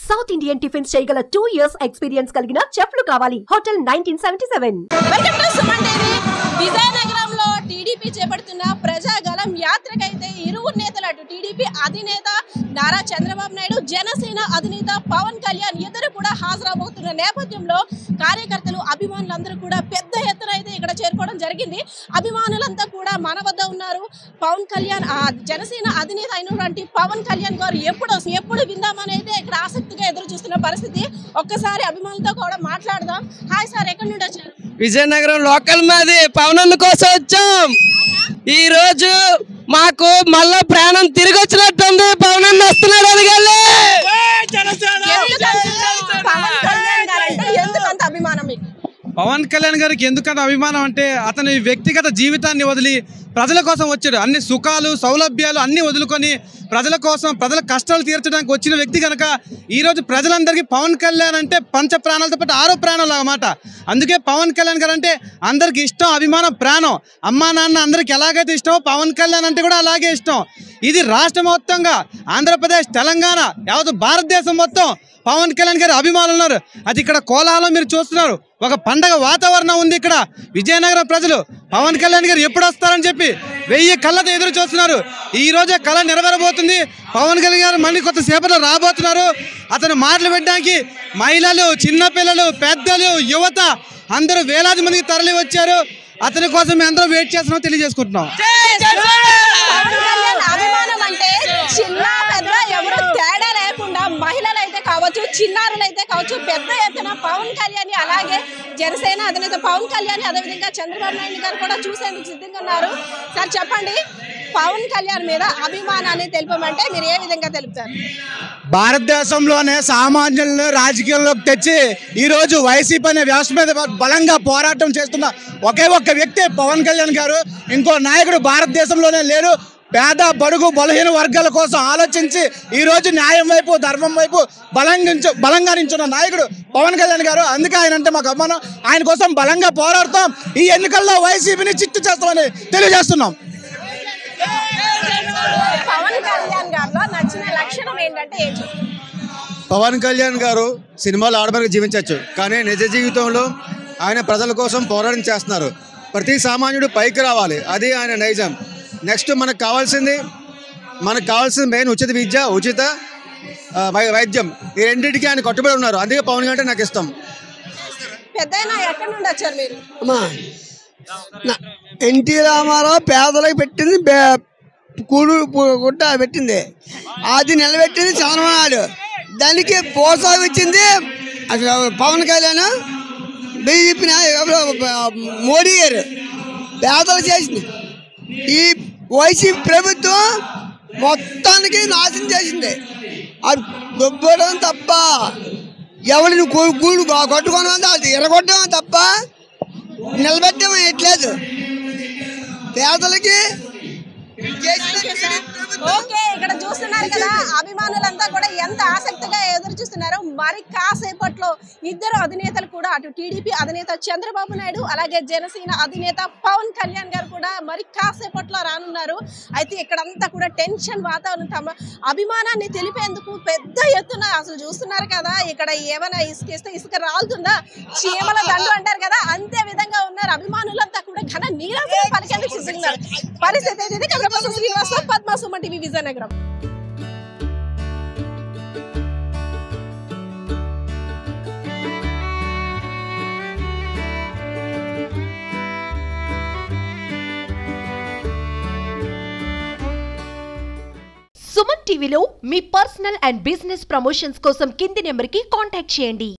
South Indian tiffins చేయగల 2 years experience కలిగిన చెఫ్లు కావాలి. Hotel 1977. Welcome to Suman TV. విజయనగరంలో టీడీపీ చేపడుతున్న ప్రజాగలం యాత్రకైతే ఇరువురు నేతలు అటు టీడీపీ అధినేత నారా చంద్రబాబు నాయుడు, జనసేన అధినేత పవన్ కళ్యాణ్ ఇద్దరు కూడా హాజరవబోతున్న నేపథ్యంలో కార్యకర్తలు, అభిమానులందరూ కూడా పెద్ద ఎత్తున అయితే ఇక్కడ చేరుకోవడం జరిగింది. అభిమానులంతా కూడా మన వద్ద ఉన్నారు. పవన్ కళ్యాణ్ జనసేన అధినేత అయినటువంటి పవన్ కళ్యాణ్ గారు ఎప్పుడు విందామని అయితే ఇక్కడ ఆసక్తిగా ఎదురు చూస్తున్న పరిస్థితి. ఒక్కసారి అభిమానులతో కూడా మాట్లాడదాం. హాయ్ సార్, ఎక్కడి నుండి వచ్చారు? విజయనగరం లోకల్ మాది. పవన్ అన్న కోసం వచ్చాం. ఈ రోజు మాకు మళ్ళా ప్రాణం తిరిగి వచ్చినట్టుంది. పవన్ అన్న వస్తున్నాడు. అదిగలే పవన్ కళ్యాణ్ గారికి ఎందుకంత అభిమానం అంటే అతని వ్యక్తిగత జీవితాన్ని వదిలి ప్రజల కోసం వచ్చాడు. అన్ని సుఖాలు, సౌలభ్యాలు అన్ని వదులుకొని ప్రజల కోసం, ప్రజల కష్టాలు తీర్చడానికి వచ్చిన వ్యక్తి కనుక ఈరోజు ప్రజలందరికీ పవన్ కళ్యాణ్ అంటే పంచ ప్రాణాలతో పాటు 6వ ప్రాణాలు అన్నమాట. అందుకే పవన్ కళ్యాణ్ గారు అంటే అందరికి ఇష్టం, అభిమానం, ప్రాణం. అమ్మా నాన్న అందరికి ఎలాగైతే ఇష్టమో పవన్ కళ్యాణ్ అంటే కూడా అలాగే ఇష్టం. ఇది రాష్ట్ర మొత్తంగా, ఆంధ్రప్రదేశ్, తెలంగాణ, యావత్ భారతదేశం మొత్తం పవన్ కళ్యాణ్ గారి అభిమానులు ఉన్నారు. అది ఇక్కడ కోలాహలం మీరు చూస్తున్నారు. ఒక పండగ వాతావరణం ఉంది ఇక్కడ. విజయనగరం ప్రజలు పవన్ కళ్యాణ్ గారు ఎప్పుడు వస్తారని చెప్పి 1000 కళ్ళతో ఎదురు చూస్తున్నారు. ఈ రోజే కళ నెరవేరబోతుంది. పవన్ కళ్యాణ్ గారు మళ్ళీ కొద్దిసేపట్లో రాబోతున్నారు. అతను మాటలు పెట్టడానికి మహిళలు, చిన్నపిల్లలు, పెద్దలు, యువత అందరూ వేలాది మందికి తరలి వచ్చారు. అతని కోసం మేము అందరూ వెయిట్ చేస్తున్నాం, తెలియజేసుకుంటున్నాం. అభిమానం అంటే చిన్న పెద్ద ఎవరు తేడా లేకుండా మహిళలు అయితే కావచ్చు, చిన్నారులు అయితే కావచ్చు, పెద్ద ఎత్తున పవన్ కళ్యాణ్ అలాగే జనసేన అధినేత పవన్ కళ్యాణ్, అదేవిధంగా చంద్రబాబు నాయుడు గారు కూడా చూసేందుకు సిద్ధంగా ఉన్నారు. సార్ చెప్పండి, పవన్ కళ్యాణ్ మీద అభిమానాన్ని తెలుపమంటే మీరు ఏ విధంగా తెలుపుతారు? భారతదేశంలోనే సామాన్యులను రాజకీయంలోకి తెచ్చి ఈరోజు వైసీపీ అనే వ్యవస్థ మీద బలంగా పోరాటం చేస్తున్న ఒకే ఒక్క వ్యక్తి పవన్ కళ్యాణ్ గారు. ఇంకో నాయకుడు భారతదేశంలోనే లేరు. పేద, బడుగు, బలహీన వర్గాల కోసం ఆలోచించి ఈరోజు న్యాయం వైపు, ధర్మం వైపు బలంగా నించున్న నాయకుడు పవన్ కళ్యాణ్ గారు. అందుకే ఆయన అంటే మాకు అభిమానం. ఆయన కోసం బలంగా పోరాడతాం. ఈ ఎన్నికల్లో వైసీపీని చిత్తు చేస్తామని తెలియజేస్తున్నాం. పవన్ కళ్యాణ్ గారిలో నచ్చిన లక్షణం ఏంటంటే ఏంటి? పవన్ కళ్యాణ్ గారు సినిమాలు ఆడమని జీవించవచ్చు, కానీ నిజ జీవితంలో ఆయన ప్రజల కోసం పోరాటం చేస్తున్నారు. ప్రతి సామాన్యుడు పైకి రావాలి, అది ఆయన నైజం. నెక్స్ట్ మనకు కావాల్సింది మెయిన్ ఉచిత విద్య, ఉచిత వైద్యం. ఈ రెండింటికి ఆయన కట్టుబడి ఉన్నారు. అందుకే పవన్ కళ్యాణ్ అంటే నాకు ఇష్టం. పెద్దయినా ఎక్కడి నుండి వచ్చారు మీరు? ఎన్టీ రామారావు పేదలకు పెట్టింది గుడ్డ పెట్టింది, అది నిలబెట్టింది చంద్రబాబు నాయుడు. దానికి ప్రోత్సాహించింది అసలు పవన్ కళ్యాణ్, బీజేపీ మోడీ గారు పేదలు చేసింది. ఈ వైసీపీ ప్రభుత్వం మొత్తానికి నాశనం చేసింది. అది దొబ్బడం తప్ప, ఎవరిని గూడు కొట్టుకోవడం, అది ఎరగొట్టడం తప్ప నిలబెట్టడం ఎట్లేదు. పేదలకి ఓకే, ఇక్కడ చూస్తున్నారు కదా, అభిమానులంతా కూడా ఎంత ఆసక్తిగా ఎదురు చూస్తున్నారు. మరి కాసేపట్లో ఇద్దరు అధినేతలు కూడా, అటు టీడీపీ అధినేత చంద్రబాబు నాయుడు, అలాగే జనసేన అధినేత పవన్ కళ్యాణ్ గారు కూడా మరి కాసేపట్లో రానున్నారు. అయితే ఇక్కడంతా కూడా టెన్షన్ వాతావరణం. తమ అభిమానాన్ని తెలిపేందుకు పెద్ద ఎత్తున అసలు చూస్తున్నారు కదా, ఇక్కడ ఏమైనా ఇసుకేస్తే ఇసుక రాలుతుందా, చీమల దండు అంటారు కదా, అంతే విధంగా ఉన్నారు. అభిమానులంతా కూడా ఘన నీరాజనం పలికేందుకు సిద్ధంగా పరిస్థితి అయితే శ్రీనివాస పద్మ, సుమన్ టీవీ, విజయనగరం. సుమన్ టీవీలో మీ పర్సనల్ అండ్ బిజినెస్ ప్రమోషన్స్ కోసం కింది నెంబర్కి కాంటాక్ట్ చేయండి.